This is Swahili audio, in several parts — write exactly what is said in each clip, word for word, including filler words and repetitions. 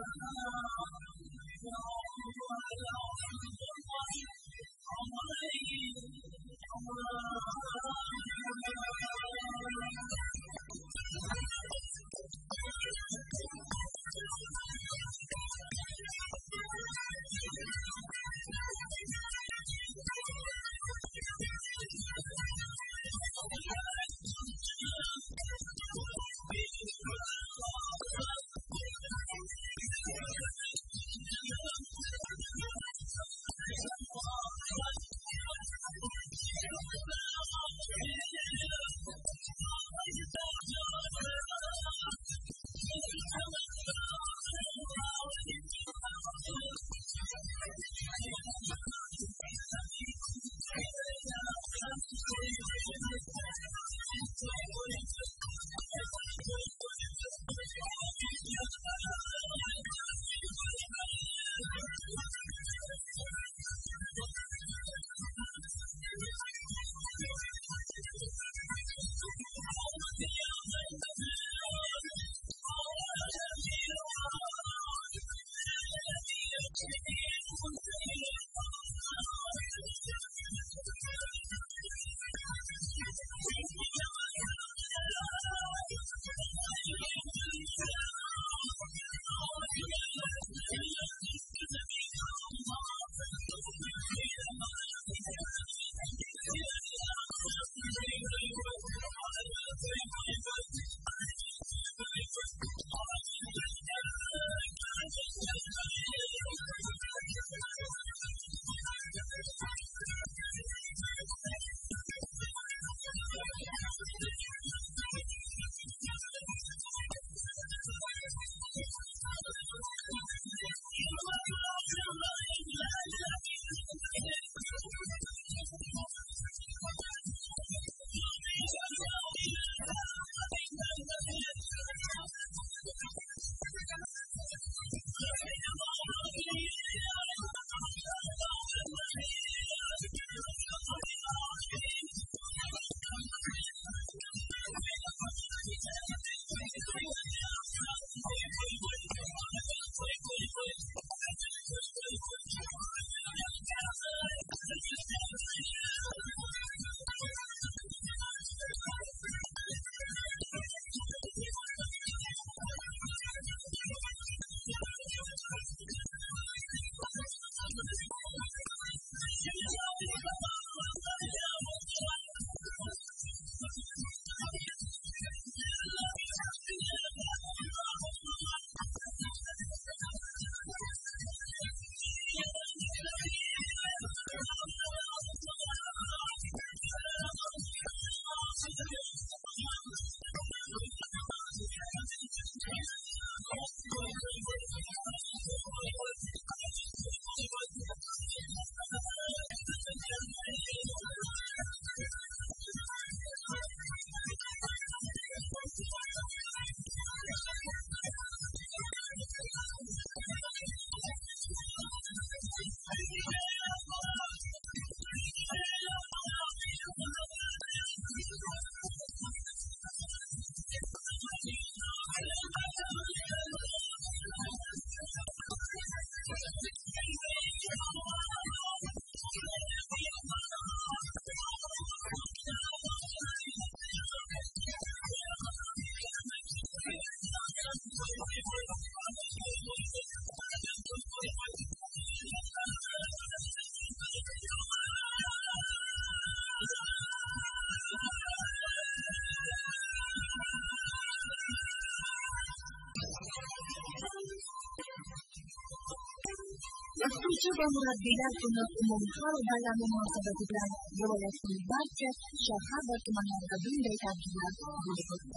Coba murabbilar uni umumxalq bayrami munosabati bilan viloyatning barcha shahar va tumanlarida bunday tadbirlar bo'lib o'tdi.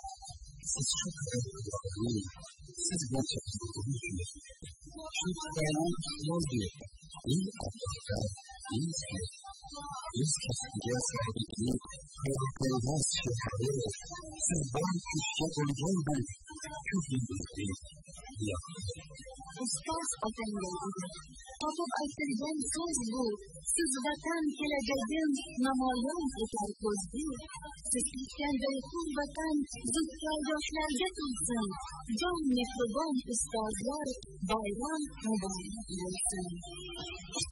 Siz shu qadar siz barcha shu bayram yozdi. Eng atrofda Если, Если kasbiga Хорезмийц shahri siz bilan ishga bo'lgandek ko'p yildir Ustoz otanday edi. Topib aytilgan so'z bu. Siz vatan kelajagim namoyon etar ko'zgu. Siz ketganday qul vatan zudda yoshlarga to'lsin. Jon mehribon ustozlar bayram muborak bo'lsin.